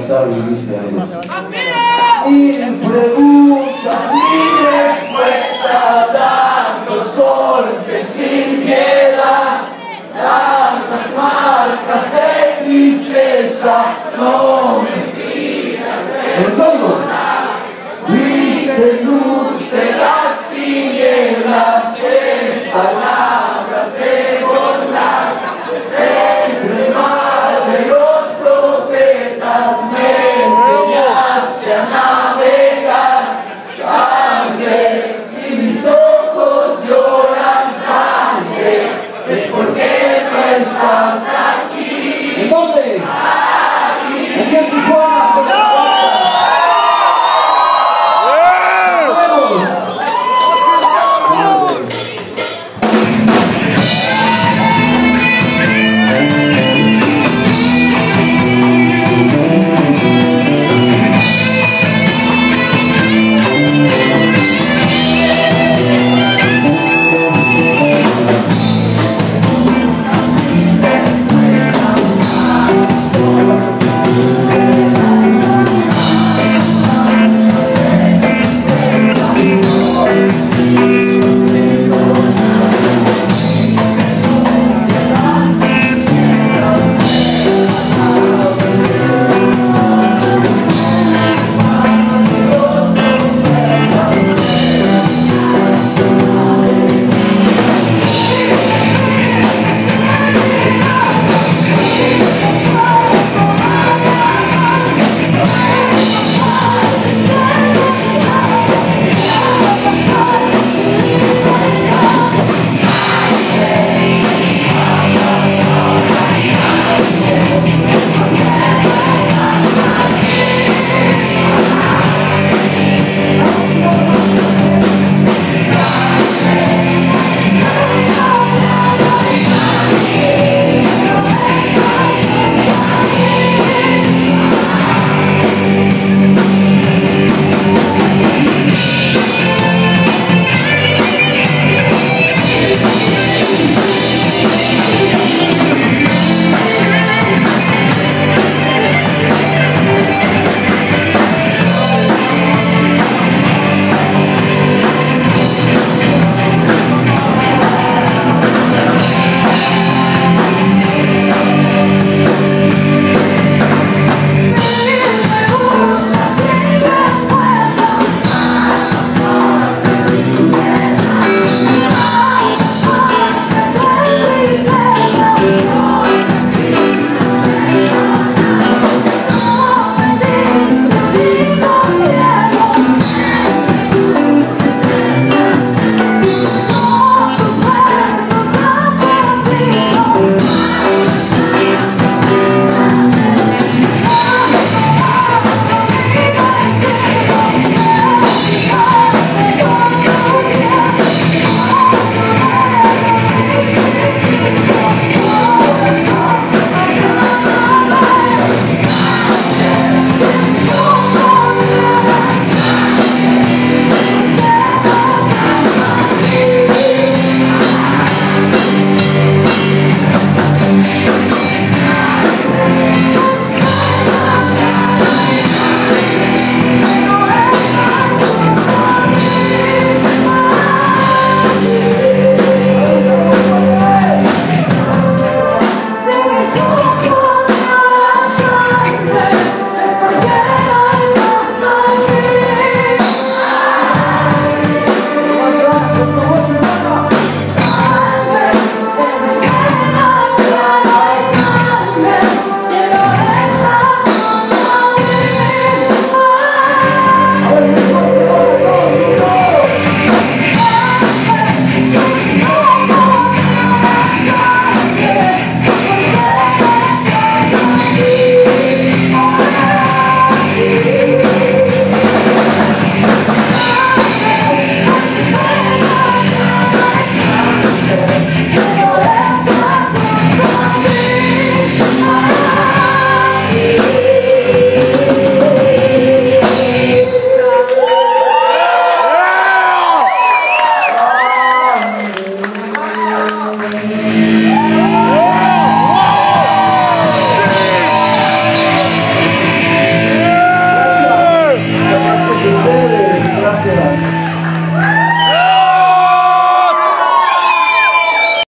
cantar y dice algo. Mil preguntas sin respuesta, tantos golpes sin piedad, tantas marcas de tristeza, no me pidas perdonar. Viste luz de las tinieblas, en palabras de bondad, entre mar de los profetas me enseñaste a navegar. Sangre, si mis ojos lloran sangre, es porque no estás aquí. ¿En dónde? Gracias.